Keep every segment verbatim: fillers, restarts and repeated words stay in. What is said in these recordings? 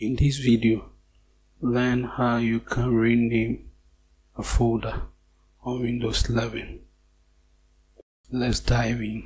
In this video, learn how you can rename a folder on Windows eleven. Let's dive in.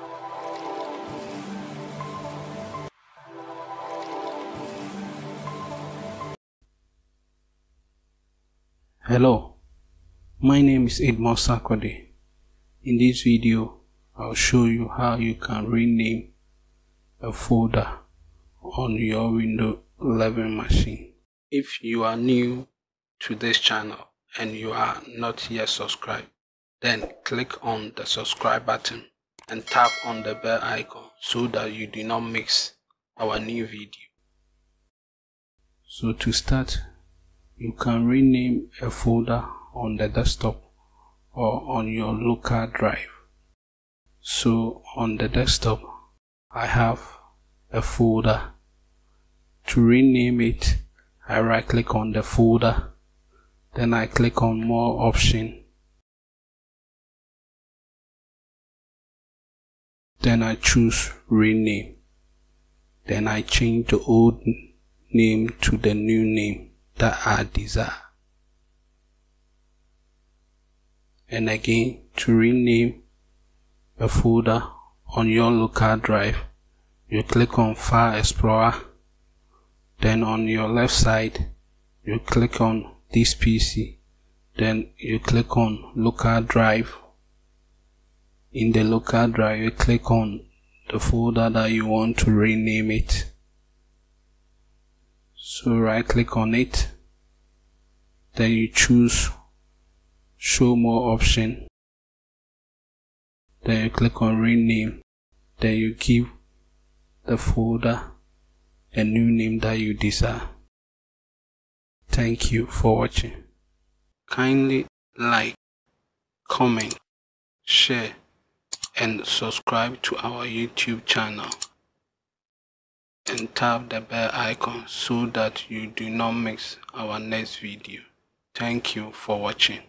Hello, my name is Edmond Sakode. In this video, I'll show you how you can rename a folder on your Windows eleven machine. If you are new to this channel and you are not yet subscribed, then click on the subscribe button and tap on the bell icon so that you do not miss our new video. So to start, you can rename a folder on the desktop or on your local drive. So on the desktop, I have a folder. To rename it, I right click on the folder, then I click on more option, then I choose rename, then I change the old name to the new name that I desire. And again, to rename a folder on your local drive, you click on File Explorer, then on your left side you click on this P C, then you click on local drive. In the local drive, you click on the folder that you want to rename it. So right click on it, then you choose show more option, then you click on rename, then you give the folder a new name that you desire. Thank you for watching. Kindly like, comment, share and subscribe to our YouTube channel and tap the bell icon so that you do not miss our next video. Thank you for watching.